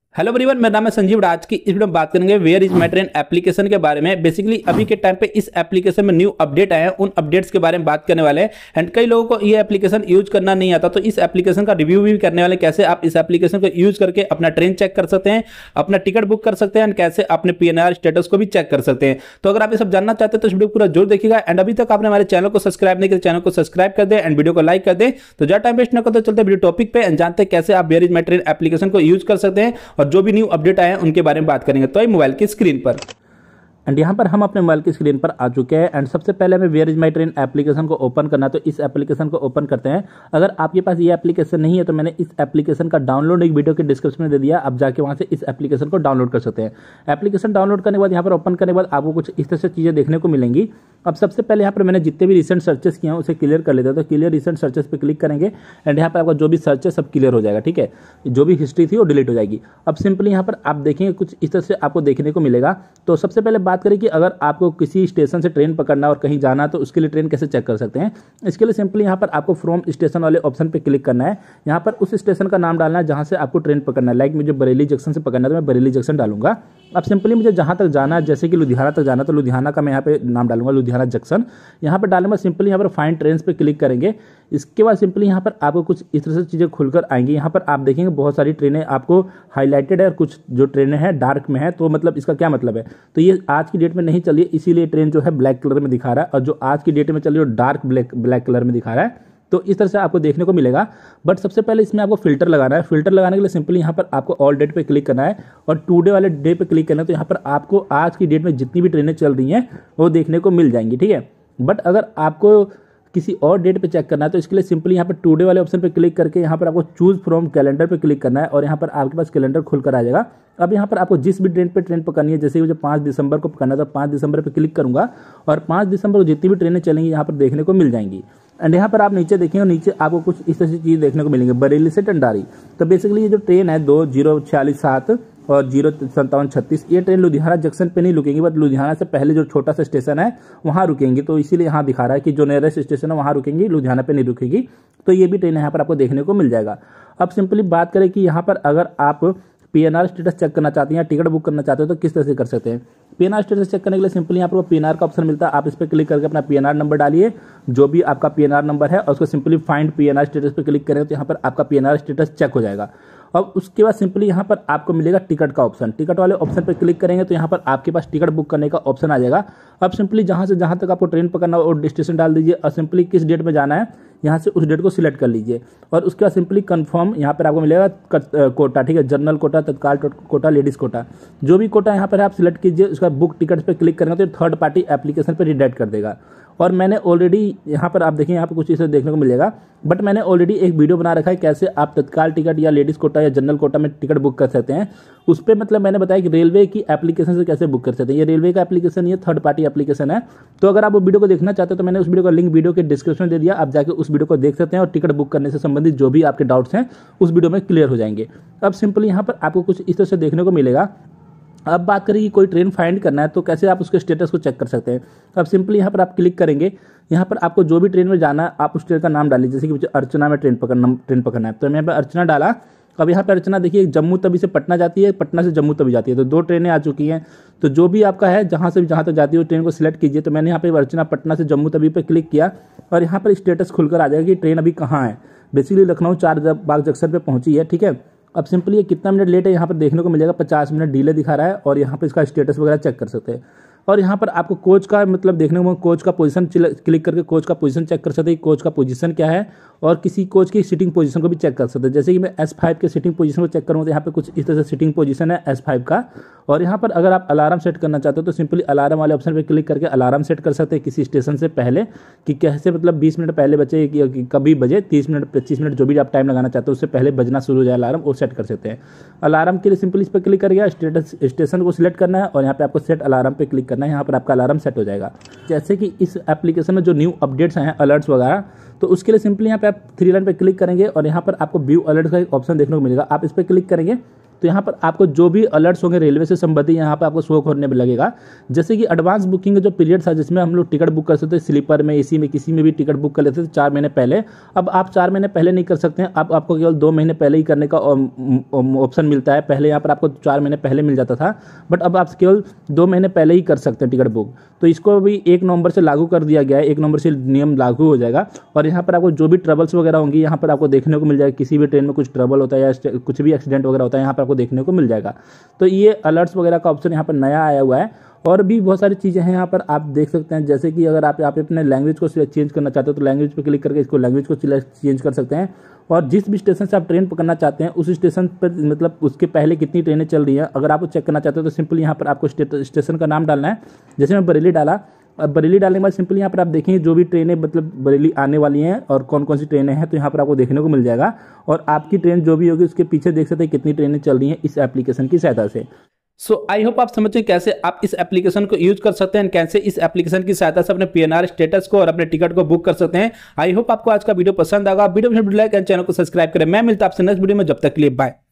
Hello everyone, मेरा नाम है संजीव। आज की इस वीडियो में बात करेंगे where is my train application के बारे में। बेसिकली अभी के टाइम पे इस एप्लीकेशन में न्यू अपडेट आए हैं, उन अपडेट्स के बारे में बात करने वाले हैं। एंड कई लोगों को ये एप्लीकेशन यूज करना नहीं आता, तो इस एप्लीकेशन का रिव्यू भी करने वाले, कैसे आप इस एप्लीकेशन को यूज करके अपना ट्रेन चेक कर सकते हैं, अपना टिकट बुक कर सकते हैं, एंड कैसे अपने पीएनआर स्टेटस को भी चेक कर सकते हैं। तो अगर आप ये सब जानना चाहते हैं तो इस वीडियो पूरा जरूर देखिएगा। एंड अभी तक आपने हमारे चैनल को सब्सक्राइब नहीं किया, चैनल को सब्सक्राइब कर दे एंड वीडियो को लाइक कर दे। तो ज्यादा टाइम वेस्ट न करते चलते वीडियो टॉपिक पे एंड जानते हैं कैसे आप where is my train application को यूज कर सकते हैं और जो भी न्यू अपडेट आए हैं उनके बारे में बात करेंगे। तो मोबाइल की स्क्रीन पर एंड यहाँ पर हम अपने मोबाइल की स्क्रीन पर आ चुके हैं। एंड सबसे पहले हमें where is my train application को ओपन करना है, तो इस एप्लीकेशन को ओपन करते हैं। अगर आपके पास ये एप्लीकेशन नहीं है तो मैंने इस एप्लीकेशन का डाउनलोड एक वीडियो के डिस्क्रिप्शन में दे दिया, आप जाके वहाँ से इस एप्लीकेशन को डाउनलोड कर सकते हैं। एप्लीकेशन डाउनलोड करने के बाद यहाँ पर ओपन करने के बाद आपको कुछ इस तरह से चीज़ें देखने को मिलेंगी। अब सबसे पहले यहाँ पर मैंने जितने भी रिसेंट सर्चेस किए हैं उसे क्लियर कर लेते हैं, तो क्लियर रिसेंट सर्चेस पे क्लिक करेंगे एंड यहाँ पर आपका जो भी सर्च है सब क्लियर हो जाएगा। ठीक है, जो भी हिस्ट्री थी वो डिलीट हो जाएगी। अब सिंपली यहाँ पर आप देखेंगे कुछ इस तरह से आपको देखने को मिलेगा। तो सबसे पहले बात करें कि अगर आपको किसी स्टेशन से ट्रेन पकड़ना और कहीं जाना तो उसके लिए ट्रेन कैसे चेक कर सकते हैं। इसके लिए सिंपली यहाँ पर आपको फ्रॉम स्टेशन वाले ऑप्शन पे क्लिक करना है। यहाँ पर उस स्टेशन का नाम डालना है जहाँ से आपको ट्रेन पकड़ना है। लाइक मुझे बरेली जंक्शन से पकड़ना है तो मैं बरेली जंक्शन डालूंगा। अब सिंपली मुझे जहाँ तक जाना है, जैसे कि लुधियाना तक जाना, तो लुधियाना का मैं यहाँ पे नाम डालूंगा, लुधियाना जंक्शन। यहाँ पर डालने में सिंपली यहाँ पर फाइंड ट्रेन्स पे क्लिक करेंगे। इसके बाद सिंपली यहाँ पर आपको कुछ इस तरह से चीज़ें खुलकर आएंगी। यहाँ पर आप देखेंगे बहुत सारी ट्रेनें आपको हाईलाइटेड है और कुछ जो ट्रेनें हैं डार्क में है। तो मतलब इसका क्या मतलब है, तो ये आज की डेट में नहीं चली है, इसीलिए ट्रेन जो है ब्लैक कलर में दिखा रहा है, और जो आज की डेट में चली है वो डार्क ब्लैक कलर में दिखा रहा है। तो इस तरह से आपको देखने को मिलेगा। बट सबसे पहले इसमें आपको फिल्टर लगाना है। फिल्टर लगाने के लिए सिंपली यहाँ पर आपको ऑल डेट पे क्लिक करना है और टुडे वाले डे पे क्लिक करना है। तो यहाँ पर आपको आज की डेट में जितनी भी ट्रेनें चल रही हैं वो देखने को मिल जाएंगी। ठीक है, बट अगर आपको किसी और डेट पे चेक करना है तो इसके लिए सिंपली यहाँ पर टुडे वाले ऑप्शन पे क्लिक करके यहाँ पर आपको चूज फ्रॉम कैलेंडर पे क्लिक करना है और यहाँ पर आपके पास कैलेंडर खुलकर आ जाएगा। अब यहाँ पर आपको जिस भी डेट पे ट्रेन पकड़नी है, जैसे मुझे 5 दिसंबर को पकड़ना है तो 5 दिसंबर पे क्लिक करूंगा और 5 दिसंबर को जितनी भी ट्रेनें चलेंगी यहाँ पर देखने को मिल जाएंगी। एंड यहाँ पर आप नीचे देखेंगे, नीचे आपको कुछ इस तरह की चीज़ देखने को मिलेंगे, बरेली से टंडारी। तो बेसिकली ये जो ट्रेन है 2046 और 05736, ये ट्रेन लुधियाना जंक्शन पे नहीं रुकेंगी, बट लुधियाना से पहले जो छोटा सा स्टेशन है वहाँ रुकेंगी। तो इसीलिए यहाँ दिखा रहा है कि जो नियरेस्ट स्टेशन है वहाँ रुकेंगी, लुधियाना पे नहीं रुकेगी। तो ये भी ट्रेन यहाँ पर आपको देखने को मिल जाएगा। अब सिंपली बात करें कि यहाँ पर अगर आप पीएनआर स्टेटस चेक करना चाहते हैं या टिकट बुक करना चाहते हो तो किस तरह से कर सकते हैं। पीएनआर स्टेटस चेक करने के लिए सिंपली यहाँ पर पीएनआर का ऑप्शन मिलता है, आप इस पर क्लिक करके अपना पीएनआर नंबर डालिए, जो भी आपका पीएनआर नंबर है, और उसको सिंपली फाइंड पीएनआर स्टेटस पे क्लिक करें तो यहाँ पर आपका पीएनआर स्टेटस चेक हो जाएगा। अब उसके बाद सिंपली यहाँ पर आपको मिलेगा टिकट का ऑप्शन। टिकट वाले ऑप्शन पर क्लिक करेंगे तो यहाँ पर आपके पास टिकट बुक करने का ऑप्शन आ जाएगा। अब सिंपली जहाँ से जहाँ तक आपको ट्रेन पकड़ना हो और स्टेशन डाल दीजिए और सिंपली किस डेट में जाना है यहाँ से उस डेट को सिलेक्ट कर लीजिए और उसके बाद सिंपली कंफर्म यहाँ पर आपको मिलेगा कोटा। ठीक है, जनरल कोटा, तत्काल कोटा, लेडीज कोटा, जो भी कोटा यहाँ पर आप सिलेक्ट कीजिए। उसका बुक टिकट पे क्लिक करेंगे तो थर्ड पार्टी एप्लीकेशन पे रिडायरेक्ट कर देगा। और मैंने ऑलरेडी यहाँ पर आप देखें, यहाँ पर कुछ इसे देखने को मिलेगा, बट मैंने ऑलरेडी एक वीडियो बना रखा है कैसे आप तत्काल टिकट या लेडीज कोटा या जनरल कोटा में टिकट बुक कर सकते हैं। उस पर मतलब मैंने बताया कि रेलवे की एप्लीकेशन से कैसे बुक कर सकते हैं। ये रेलवे का एप्लीकेशन, ये थर्ड पार्टी एप्लीकेशन है। तो अगर आप वो वीडियो को देखना चाहते हो तो मैंने उस वीडियो का लिंक वीडियो के डिस्क्रिप्शन में दे दिया, आप जाकर उस वीडियो को देख सकते हैं और टिकट बुक करने से संबंधित जो भी आपके डाउट्स हैं उस वीडियो में क्लियर हो जाएंगे। अब सिंपली यहाँ पर आपको कुछ इस तरह से देखने को मिलेगा। अब बात करें कि कोई ट्रेन फाइंड करना है तो कैसे आप उसके स्टेटस को चेक कर सकते हैं। अब सिंपली यहाँ पर आप क्लिक करेंगे, यहाँ पर आपको जो भी ट्रेन में जाना है आप उस ट्रेन का नाम डालिए। जैसे कि मुझे अर्चना में ट्रेन पकड़ना है तो मैं यहाँ पर अर्चना डाला। अब यहाँ पर अर्चना देखिए जम्मू तवी से पटना जाती है, पटना से जम्मू तवी जाती है, तो 2 ट्रेनें आ चुकी हैं। तो जो भी आपका है जहाँ से जहाँ तक जाती है वो ट्रेन को सिलेक्ट कीजिए। तो मैंने यहाँ पे अर्चना पटना से जम्मू तवी पे क्लिक किया और यहाँ पर स्टेटस खुलकर आ जाएगा कि ट्रेन अभी कहाँ है। बेसिकली लखनऊ चारबाग जंक्शन पे पहुंची है। ठीक है, अब सिंपली ये कितना मिनट लेट है यहाँ पर देखने को मिलेगा, 50 मिनट डिले दिखा रहा है और यहाँ पर इसका स्टेटस वगैरह चेक कर सकते हैं। और यहाँ पर आपको कोच का मतलब देखने को, कोच का पोजीशन क्लिक करके कोच का पोजीशन चेक कर सकते हैं, कोच का पोजीशन क्या है, और किसी कोच की सीटिंग पोजीशन को भी चेक कर सकते हैं। जैसे कि मैं S5 के सीटिंग पोजीशन को चेक करूँ तो यहाँ पे कुछ इस तरह से सीटिंग पोजीशन है S5 का। और यहाँ पर अगर आप अलार्म सेट करना चाहते हो तो सिंपली अलार्म वाले ऑप्शन पर क्लिक करके अलार्म सेट कर सकते हैं किसी स्टेशन से पहले, कि कैसे मतलब 20 मिनट पहले बचे कि कभी बजे, 30 मिनट 25 मिनट जो भी आप टाइम लगाना चाहते हो उससे पहले बजना शुरू हो जाए अलार्म, वो सेट कर सकते हैं। अलार्म के लिए सिंपली इस पर क्लिक करके स्टेशन को सिलेक्ट करना है और यहाँ पे आपको सेट अलार्म पे क्लिक करना है। यहाँ पर आपका अलार्म सेट हो जाएगा। जैसे कि इस एप्लीकेशन में जो न्यू अपडेट्स हैं, अलर्ट्स वगैरह, तो उसके लिए सिंपली यहाँ पे आप 3 लाइन पे क्लिक करेंगे और यहाँ पर आपको व्यू अलर्ट का एक ऑप्शन देखने को मिलेगा। आप इस पर क्लिक करेंगे तो यहाँ पर आपको जो भी अलर्ट्स होंगे रेलवे से संबंधित यहाँ पर आपको शो होने लगेगा। जैसे कि एडवांस बुकिंग का जो पीरियड था जिसमें हम लोग टिकट बुक कर सकते थे, स्लीपर में, एसी में, किसी में भी टिकट बुक कर लेते थे 4 महीने पहले। अब आप 4 महीने पहले नहीं कर सकते हैं, अब आपको केवल 2 महीने पहले ही करने का ऑप्शन मिलता है। पहले यहाँ पर आपको 4 महीने पहले मिल जाता था, बट अब आप केवल 2 महीने पहले ही कर सकते हैं टिकट बुक। तो इसको भी 1 नवंबर से लागू कर दिया गया है, 1 नवंबर से नियम लागू हो जाएगा। और यहाँ पर आपको जो भी ट्रबल्स वगैरह होंगी यहाँ पर आपको देखने को मिल जाएगा। किसी भी ट्रेन में कुछ ट्रबल होता है या कुछ भी एक्सीडेंट वगैरह होता है यहाँ पर आपको देखने को मिल जाएगा। तो ये अलर्ट्स वगैरह का ऑप्शन यहाँ पर नया आया हुआ है। और भी बहुत सारी चीज़ें हैं यहाँ पर आप देख सकते हैं, जैसे कि अगर आप अपने लैंग्वेज को चेंज करना चाहते हो तो लैंग्वेज पे क्लिक करके इसको लैंग्वेज को चेंज कर सकते हैं। और जिस भी स्टेशन से आप ट्रेन पकड़ना चाहते हैं उस स्टेशन पर मतलब उसके पहले कितनी ट्रेनें चल रही हैं अगर आप चेक करना चाहते हो तो सिंपली यहाँ पर आपको स्टेशन का नाम डालना है। जैसे मैं बरेली डाला, अब बरेली डालने के बाद सिंपली यहाँ पर आप देखेंगे जो भी ट्रेनें मतलब बरेली आने वाली हैं और कौन कौन सी ट्रेनें हैं तो यहाँ पर आपको देखने को मिल जाएगा। और आपकी ट्रेन जो भी होगी उसके पीछे देख सकते हैं कितनी ट्रेनें चल रही हैं इस एप्लीकेशन की सहायता से। सो आई होप आप समझे कैसे आप इस एप्लीकेशन को यूज कर सकते हैं, कैसे इस एप्लीकेशन की सहायता से अपने पीएनआर स्टेटस को और अपने टिकट को बुक कर सकते हैं। आई होप आपको आज का वीडियो पसंद आएगा। वीडियो में लाइक एंड चैनल को सब्सक्राइब करें। मैं मिलता आपसे नेक्स्ट वीडियो में, जब तक के लिए बाय।